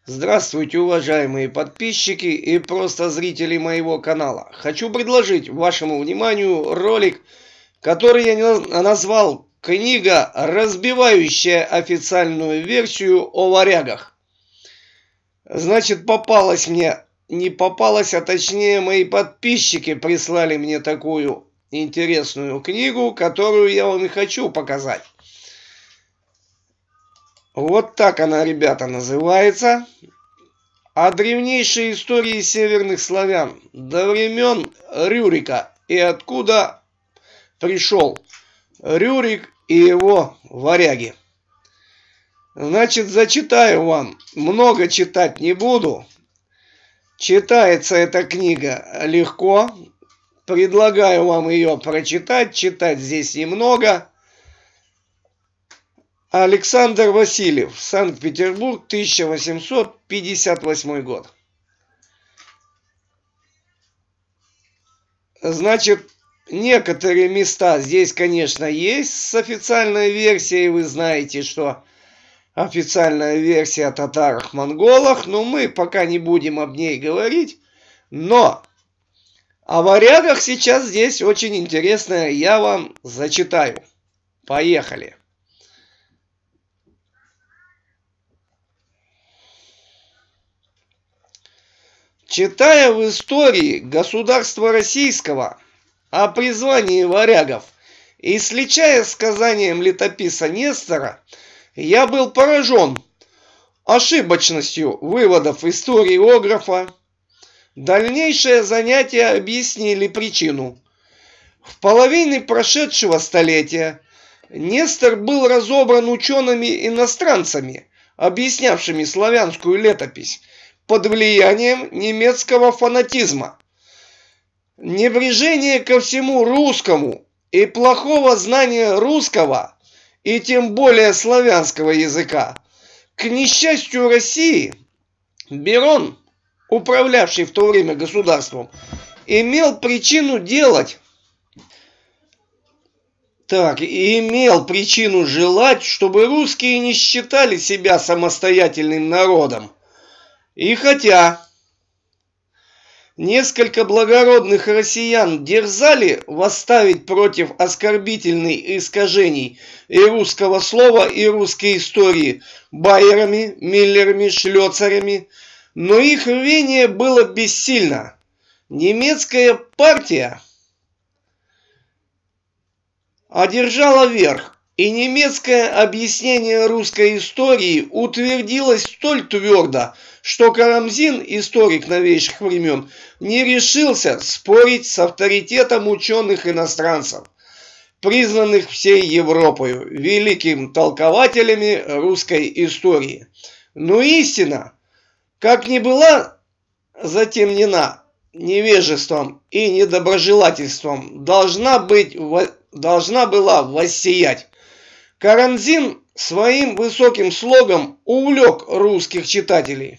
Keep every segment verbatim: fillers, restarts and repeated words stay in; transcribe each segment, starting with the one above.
Здравствуйте, уважаемые подписчики и просто зрители моего канала. Хочу предложить вашему вниманию ролик, который я назвал «Книга, разбивающая официальную версию о варягах». Значит, попалась мне, не попалась, а точнее мои подписчики прислали мне такую интересную книгу, которую я вам и хочу показать. Вот так она, ребята, называется. О древнейшей истории северных славян до времен Рюрика и откуда пришел Рюрик и его варяги. Значит, зачитаю вам. Много читать не буду. Читается эта книга легко. Предлагаю вам ее прочитать. Читать здесь немного. Александр Васильев, Санкт-Петербург, тысяча восемьсот пятьдесят восьмой год. Значит, некоторые места здесь, конечно, есть с официальной версией. Вы знаете, что официальная версия о татарах-монголах, но мы пока не будем об ней говорить. Но о варягах сейчас здесь очень интересное, я вам зачитаю. Поехали. Читая в истории государства российского о призвании варягов и сличая сказанием летописца Нестора, я был поражен ошибочностью выводов историографа. Дальнейшие занятия объяснили причину. В половине прошедшего столетия Нестор был разобран учеными-иностранцами, объяснявшими славянскую летопись, под влиянием немецкого фанатизма. Небрежение ко всему русскому и плохого знания русского и тем более славянского языка. К несчастью России, Берон, управлявший в то время государством, имел причину делать, так, и имел причину желать, чтобы русские не считали себя самостоятельным народом. И хотя несколько благородных россиян дерзали восставить против оскорбительных искажений и русского слова, и русской истории байерами, миллерами, шлёцарями, но их рвение было бессильно. Немецкая партия одержала верх, и немецкое объяснение русской истории утвердилось столь твердо, что Карамзин, историк новейших времен, не решился спорить с авторитетом ученых-иностранцев, признанных всей Европой великими толкователями русской истории. Но истина, как ни была затемнена невежеством и недоброжелательством, должна быть, должна была воссиять. Карамзин своим высоким слогом увлек русских читателей.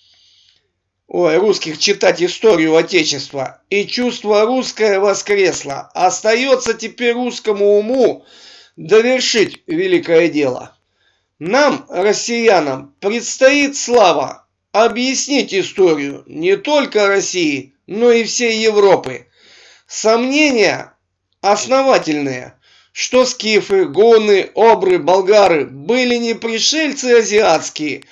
Ой, русских читать историю Отечества, и чувство русское воскресло. Остается теперь русскому уму довершить великое дело. Нам, россиянам, предстоит слава объяснить историю не только России, но и всей Европы. Сомнения основательные, что скифы, гунны, обры, болгары были не пришельцы азиатские,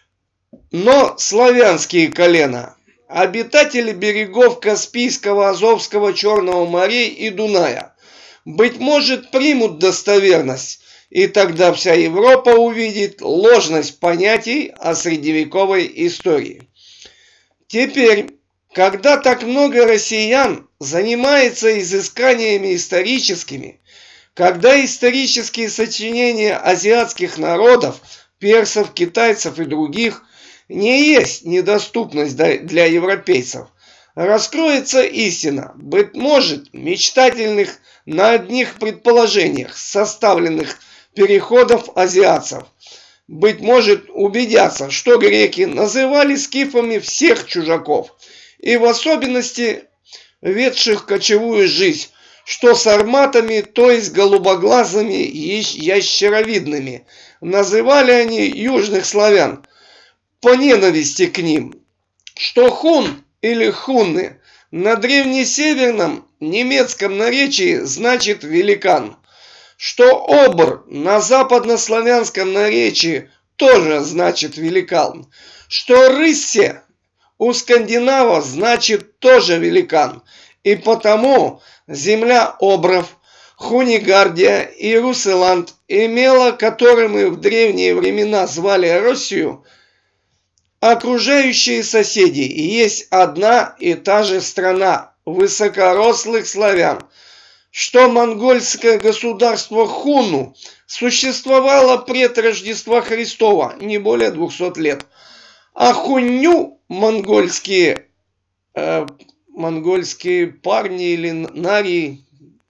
но славянские колена, обитатели берегов Каспийского, Азовского, Черного морей и Дуная, быть может, примут достоверность, и тогда вся Европа увидит ложность понятий о средневековой истории. Теперь, когда так много россиян занимается изысканиями историческими, когда исторические сочинения азиатских народов, персов, китайцев и других не есть недоступность для европейцев, раскроется истина, быть может, мечтательных на одних предположениях составленных переходов азиатцев. Быть может, убедятся, что греки называли скифами всех чужаков, и в особенности ведших кочевую жизнь, что сарматами, то есть голубоглазыми ящеровидными, называли они южных славян, по ненависти к ним, что хун или хунны на древнесеверном немецком наречии значит великан, что обр на западнославянском наречии тоже значит великан, что рыссе у скандинавов значит тоже великан, и потому земля обров, Хунигардия и Руселанд имела, который мы в древние времена звали Россию, окружающие соседи, и есть одна и та же страна высокорослых славян, что монгольское государство Хуну существовало пред Рождества Христова не более двухсот лет, а хунню монгольские, э, монгольские парни или нарии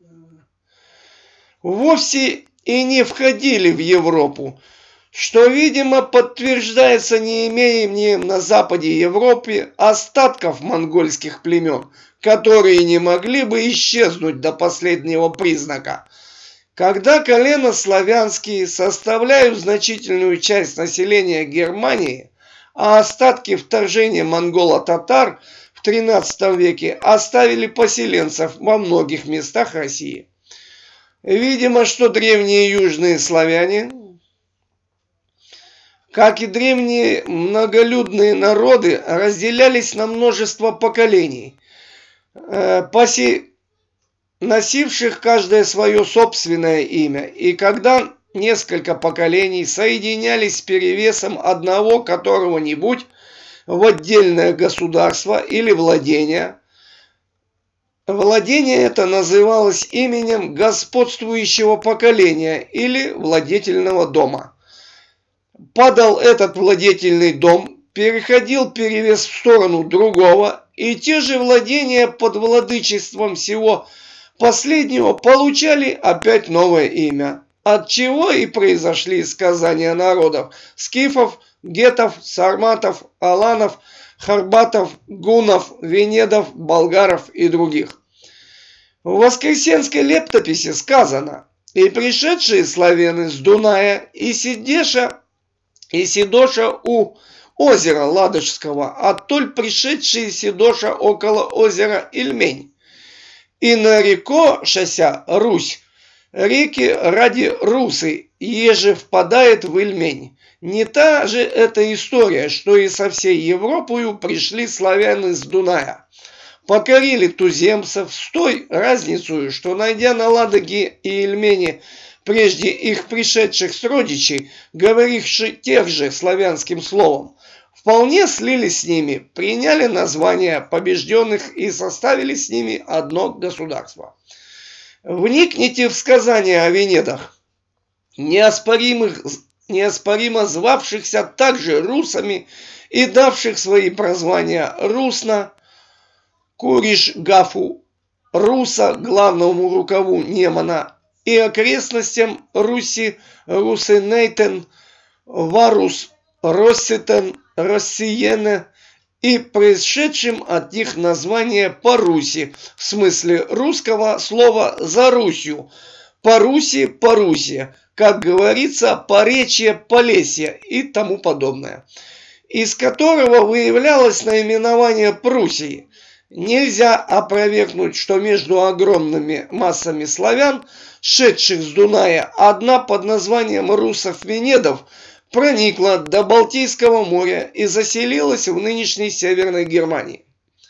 вовсе и не входили в Европу, что, видимо, подтверждается неимением на западе Европы остатков монгольских племен, которые не могли бы исчезнуть до последнего признака. Когда колено славянские составляют значительную часть населения Германии, а остатки вторжения монголо-татар в тринадцатом веке оставили поселенцев во многих местах России. Видимо, что древние южные славяне, как и древние многолюдные народы, разделялись на множество поколений, носивших каждое свое собственное имя, и когда несколько поколений соединялись с перевесом одного которого-нибудь в отдельное государство или владение, владение это называлось именем господствующего поколения или владетельного дома. Падал этот владетельный дом, переходил перевес в сторону другого, и те же владения под владычеством всего последнего получали опять новое имя, от чего и произошли сказания народов скифов, гетов, сарматов, аланов, харбатов, гунов, венедов, болгаров и других. В Воскресенской летописи сказано: «И пришедшие славяны с Дуная и Сидеша, и Сидоша у озера Ладожского, оттоль пришедшие Сидоша около озера Ильмень, и нарекошася Русь, реки ради Русы, еже впадает в Ильмень». Не та же эта история, что и со всей Европою пришли славяне с Дуная, покорили туземцев с той разницей, что, найдя на Ладоге и Ильмени прежде их пришедших сродичей, говоривших тех же славянским словом, вполне слились с ними, приняли названия побежденных и составили с ними одно государство. Вникните в сказания о венедах, неоспоримых, неоспоримо звавшихся также русами и давших свои прозвания Русна, Куриш-Гафу, Руса, главному рукаву Немана, и окрестностям Руси, Русенейтен, Варус, Росситен, Россиене и происшедшим от них название по Руси, в смысле русского слова «за Русью», по Руси, по Руси, как говорится, поречье, Полесье и тому подобное, из которого выявлялось наименование Пруссии. Нельзя опровергнуть, что между огромными массами славян, шедших с Дуная, одна под названием русов-венедов проникла до Балтийского моря и заселилась в нынешней Северной Германии.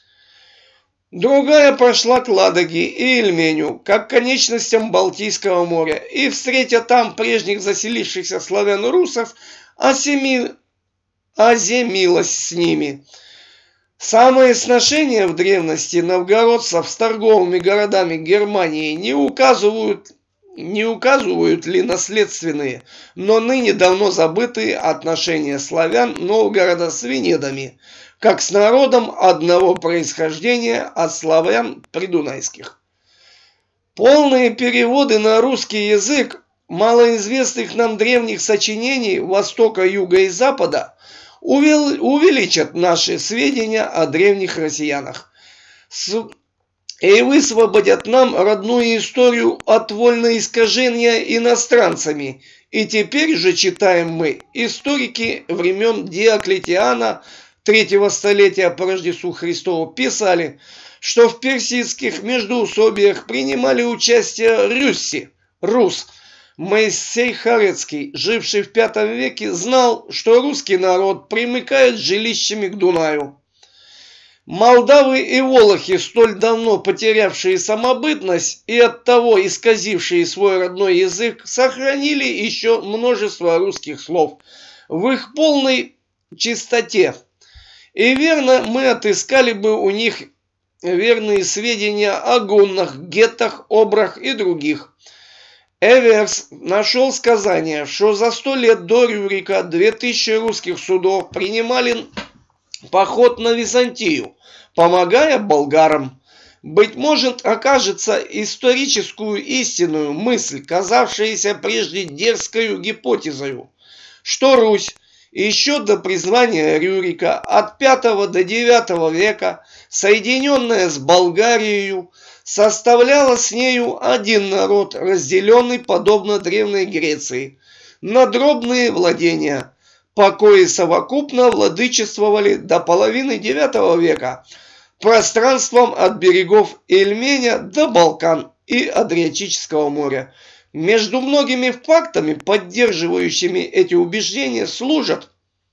Другая прошла к Ладоге и Ильменю, как к конечностям Балтийского моря, и, встретя там прежних заселившихся славян-русов, осеми... оземилась с ними. Самые сношения в древности новгородцев с торговыми городами Германии не указывают, не указывают ли наследственные, но ныне давно забытые отношения славян Новгорода с венедами, как с народом одного происхождения от славян придунайских. Полные переводы на русский язык малоизвестных нам древних сочинений Востока, Юга и Запада увеличат наши сведения о древних россиянах. и высвободят нам родную историю от вольноискажения иностранцами. И теперь же читаем мы, историки времен Диоклетиана третьего столетия по Рождеству Христову писали, что в персидских междоусобиях принимали участие рюсси, рус. Моисей Харецкий, живший в пятом веке, знал, что русский народ примыкает жилищами к Дунаю. Молдавы и волохи, столь давно потерявшие самобытность и оттого исказившие свой родной язык, сохранили еще множество русских слов в их полной чистоте. И верно, мы отыскали бы у них верные сведения о гуннах, геттах, обрах и других. Эверс нашел сказание, что за сто лет до Рюрика две тысячи русских судов принимали поход на Византию, помогая болгарам. Быть может, окажется историческую истинную мысль, казавшаяся прежде дерзкою гипотезою, что Русь еще до призвания Рюрика от пятого до девятого века, соединенная с Болгарией, составляла с нею один народ, разделенный, подобно Древней Греции, на дробные владения, покои совокупно владычествовали до половины девятого века пространством от берегов Ильменя до Балкан и Адриатического моря. Между многими фактами, поддерживающими эти убеждения, служат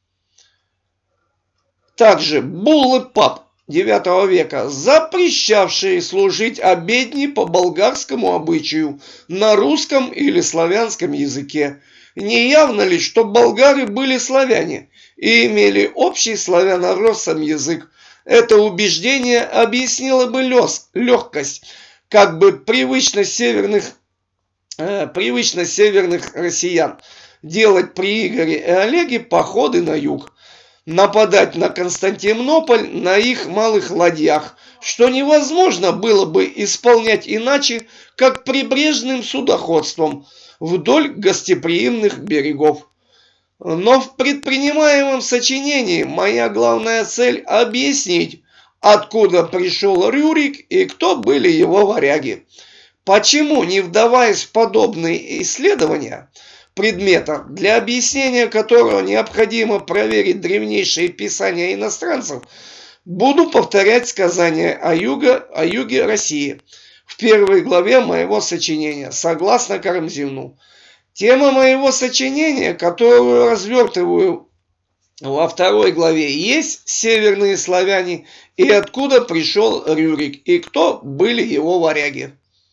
также буллы пап девятого века, запрещавшие служить обедни по болгарскому обычаю на русском или славянском языке. Не явно ли, что болгары были славяне и имели общий славяно-россом язык? Это убеждение объяснило бы легкость, как бы привычность северных, э, привычность северных россиян делать при Игоре и Олеге походы на юг, нападать на Константинополь на их малых ладьях, что невозможно было бы исполнять иначе, как прибрежным судоходством вдоль гостеприимных берегов. Но в предпринимаемом сочинении моя главная цель – объяснить, откуда пришел Рюрик и кто были его варяги. Почему, не вдаваясь в подобные исследования предмета, для объяснения которого необходимо проверить древнейшие писания иностранцев, буду повторять сказания о, юго, о юге России в первой главе моего сочинения, согласно Карамзину. Тема моего сочинения, которую развертываю во второй главе, есть северные славяне и откуда пришел Рюрик и кто были его варяги.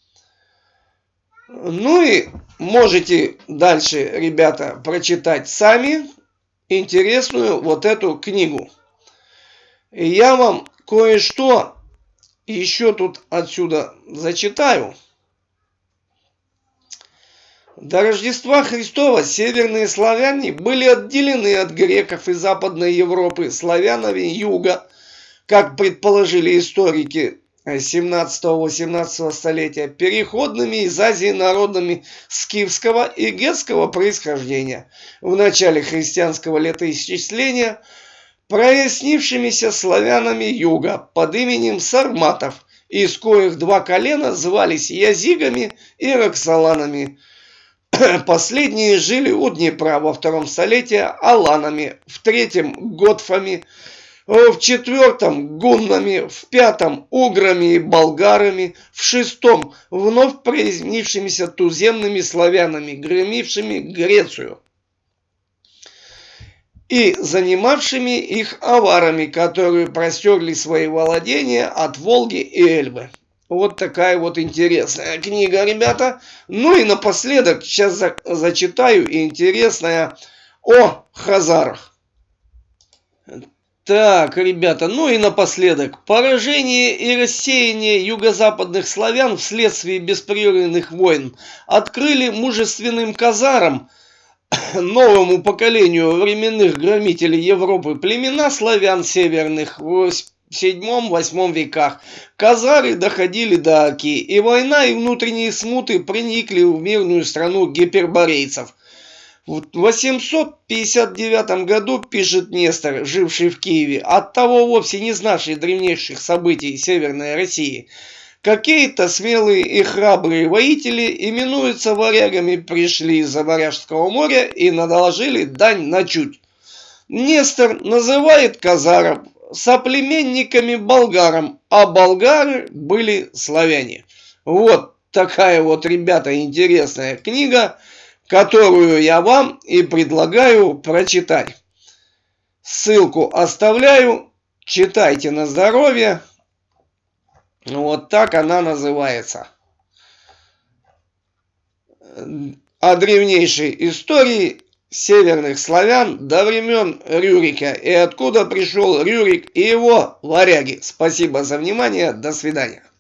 Ну и можете дальше, ребята, прочитать сами интересную вот эту книгу. И я вам кое-что еще тут отсюда зачитаю. До Рождества Христова северные славяне были отделены от греков и Западной Европы славянами юга, как предположили историки семнадцатого-восемнадцатого столетия, переходными из Азии народами скифского и гетского происхождения в начале христианского летоисчисления, прояснившимися славянами юга под именем сарматов, из коих два колена звались язигами и роксоланами. Последние жили у Днепра, во втором столетии аланами, в третьем готфами, в четвертом гуннами, в пятом уграми и болгарами, в шестом вновь прояснившимися туземными славянами, громившими Грецию и занимавшими их аварами, которые простерли свои владения от Волги и Эльбы. Вот такая вот интересная книга, ребята. Ну и напоследок сейчас за, зачитаю интересное о хазарах. Так, ребята, ну и напоследок. Поражение и рассеяние юго-западных славян вследствие беспрерывных войн открыли мужественным казарам, новому поколению временных громителей Европы, племена славян северных в седьмом-восьмом веках. Казары доходили до Оки, и война и внутренние смуты проникли в мирную страну гиперборейцев. В восемьсот пятьдесят девятом году, пишет Нестор, живший в Киеве, оттого вовсе не знавший древнейших событий Северной России, Какие-то смелые и храбрые воители, именуются варягами, пришли из-за Варяжского моря и наложили дань на Чуть. Нестор называет казаров соплеменниками болгарам, а болгары были славяне. Вот такая вот, ребята, интересная книга, которую я вам и предлагаю прочитать. Ссылку оставляю, читайте на здоровье. Вот так она называется. О древнейшей истории северных славян до времен Рюрика и откуда пришел Рюрик и его варяги. Спасибо за внимание. До свидания.